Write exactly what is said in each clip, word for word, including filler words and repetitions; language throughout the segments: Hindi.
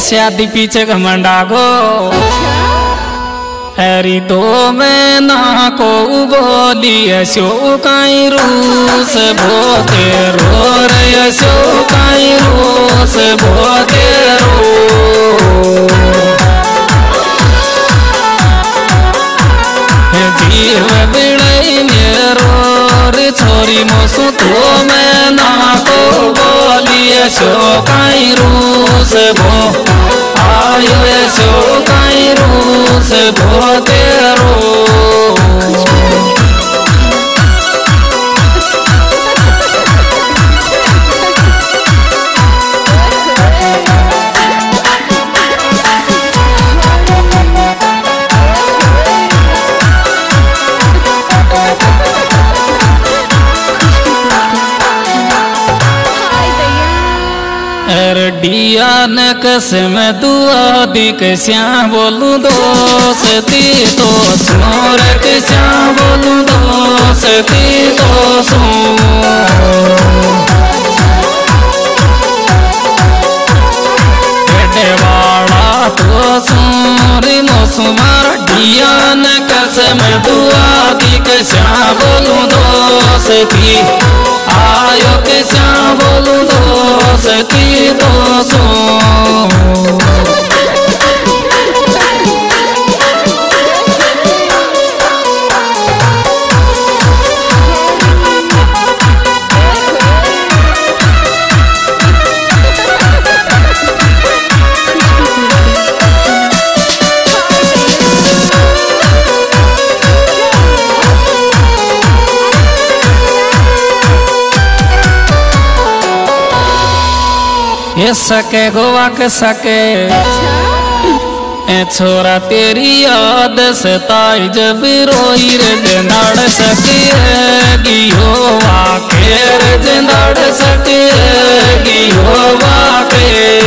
शादी पीछे घमंडा गो हरी तो मैं ना को बोली सो काई रूस भोते रो रे सो काई रूस भोते रो जीव बिड़ई मेरो रे छोरी मोसु तो मैं ना को बोली सो काई रूस भो आयो सो काई रूस भोते रो डिया न कसम दुआ दी कस्या बोलू दोस्ती तो सोर कस्या बोलू दोस्ती तो सो वाला तो सोरी मोसुमार डिया न कसम दुआ दी कस्या बोलू दोस्ती आयो कस्या बोलू दोस्ती तो सो ये सके गोवा के सके ए छोरा तेरी याद सताई जब रोई रे जंदाड़ सके गियो वाके रे जंदाड़ सके गियो वाके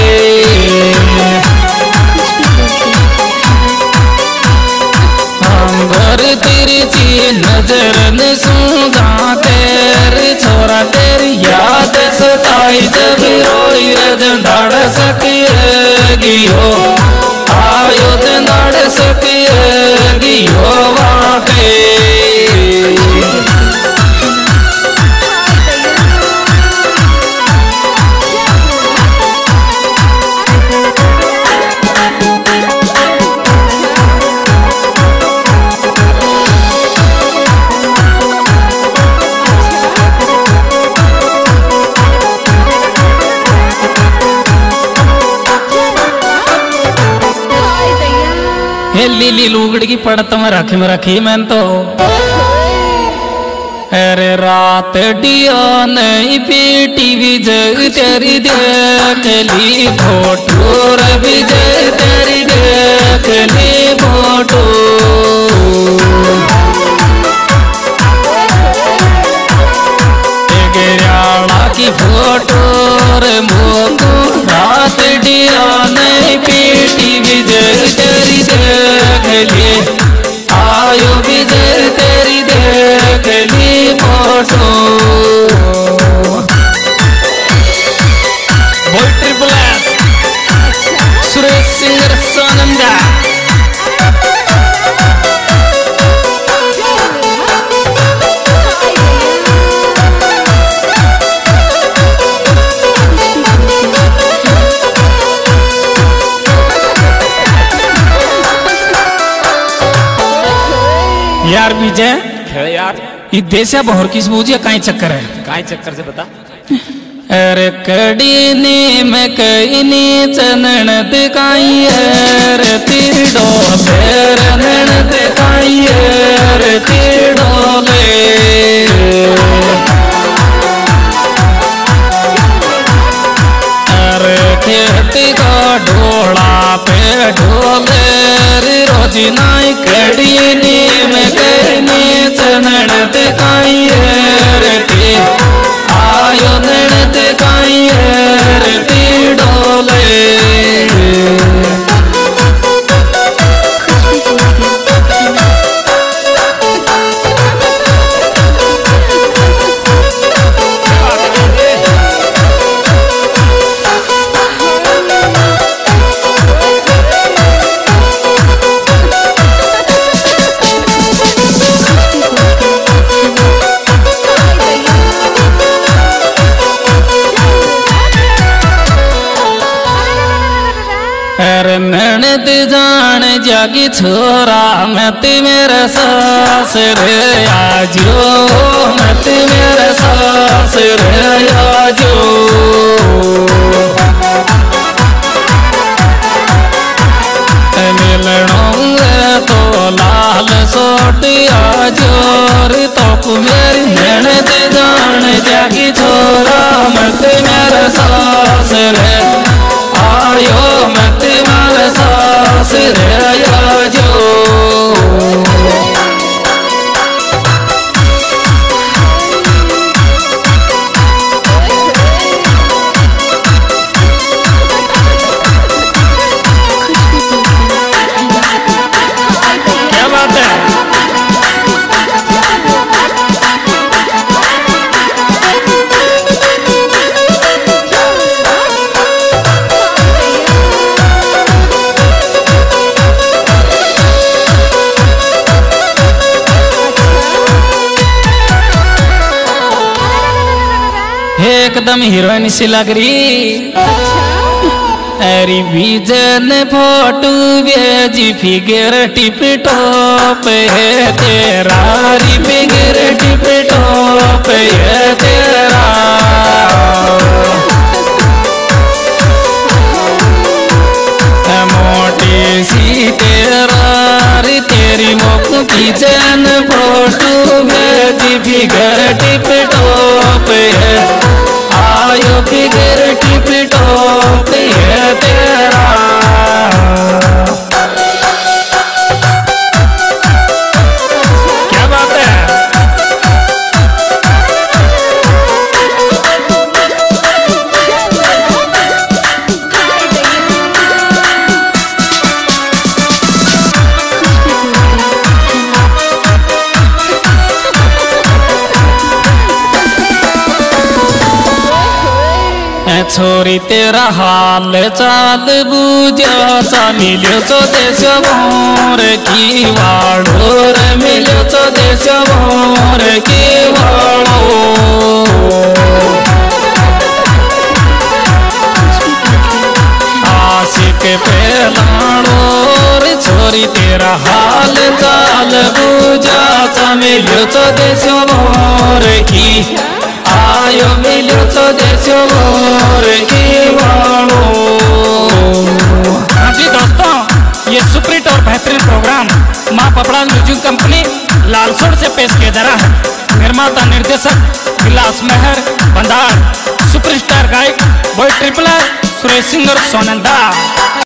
हम घर तेरी ची नजर न सूंघा तेरे छोरा तेरी याद सताई जब रोई रे जंदाड़ सके गियो आयो जंदाड़ सके गियो वाके लीली लुगड़ की पड़त में रखी में रखी मैं तो अरे रात डिया नहीं पीटी विजय तेरी देख ली फोटो रे विजय तेरी देख ली फोटो गिरियाला की फोटो रे मोको रात डिया नहीं पीटी विजय तेरी देख ली आयो विजय तेरी देख ली फोटो बोल triple S Suresh singer Sonanda यार विजय यार ये देश बहुर किस बूझे काई चक्कर है काई चक्कर से बता अरे कड़ी ने मैं कई ने चनन दिखाई है रे तीड़ो नैन दिखाई है रे तीड़ोले अरे खेती का ढोला पे ढोले रोजी नाई कड़ी ने मैं कई ने चनन दिखाई है रे आयो नैन दिखाई है रे तीड़ोले जान जागी छोरा मत मेरे सास रे आजो मत मेरे सास रे आजो मिलना तो लाल सोटिया जोर तोप मेरी मेहनत जान जागी छोरा मत मेरे सास रे आयो मत मेरे सास रे आजो एकदम हीरोइन सी लग रही। अरे बीजन फोटो बेजी फिगर टिप टॉप है तेरा री फिगर टिप टॉप है तेरा मोटी सी तेरा री तेरी मुख बीजन फोटो बेजी फिगर टिप टॉप है आयो फिगर टिप टॉप है तेरा क्या बात है। छोरी तेरा हाल चाल बुझा सा मिलो तो देश भोर की वाड़ो रे मिलो तो देश भोर की वाड़ो आशिक पहलाड़ो रे छोरी तेरा हाल चाल बुझा सा मिलो तो देश भोर की आयो मिलो तो देशो मोर की वालो। हाँ जी दोस्तों, ये सुपरहिट और बेहतरीन प्रोग्राम माँ पपड़ा म्यूजिक कंपनी लालसोड़ से पेश किया जा रहा है। निर्माता निर्देशक विलास मेहर बंदार, सुपरस्टार गायक बॉय ट्रिपलर सुरेश सिंगर सोनंदा।